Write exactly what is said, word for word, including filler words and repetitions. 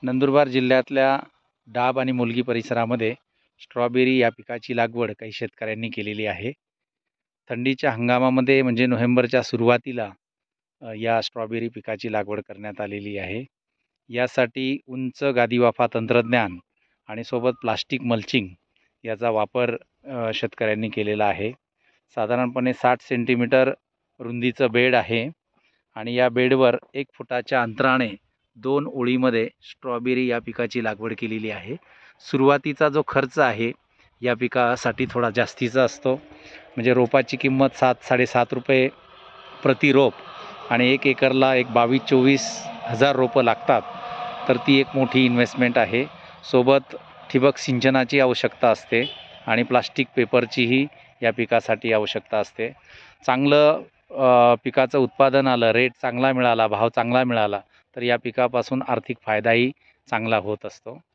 नंदुरबार जिल्ह्यातल्या डाब आणि मुलगी परिसरामध्ये स्ट्रॉबेरी या पिकाची लागवड काही शेतकऱ्यांनी केलेली आहे. थंडीच्या हंगामामध्ये म्हणजे नोव्हेंबरच्या सुरुवातीला अ, या स्ट्रॉबेरी पिकाची लागवड करण्यात आलेली आहे. यासाठी उंच गादीवाफा तंत्रज्ञान आणि सोबत प्लास्टिक मल्चिंग याचा वापर अ, शेतकऱ्यांनी केलेला आहे. साधारणपणे साठ सेंटीमीटर रुंदीचं बेड आहे आणि या बेडवर एक फुटाच्या अंतराने दोन ओळीमध्ये स्ट्रॉबेरी या पिकाची लागवड केलेली आहे. सुरुवातीचा जो खर्च आहे या पिकासाठी थोडा जास्तीचा असतो. म्हणजे रोपाची किंमत सात साडेसात रुपये प्रति रोप आणि एक एकरला एक बावीस चोवीस हजार रोपं लागतात. तर ती एक मोठी इन्व्हेस्टमेंट आहे. सोबत ठिबक सिंचनाची आवश्यकता असते आणि प्लास्टिक पेपरचीही या पिकासाठी आवश्यकता असते. चांगलं अ, पिकाचं उत्पादन आलं, रेट चांगला मिळाला, भाव चांगला मिळाला तर या पिकापासून आर्थिक फायदाही चांगला होत असतो.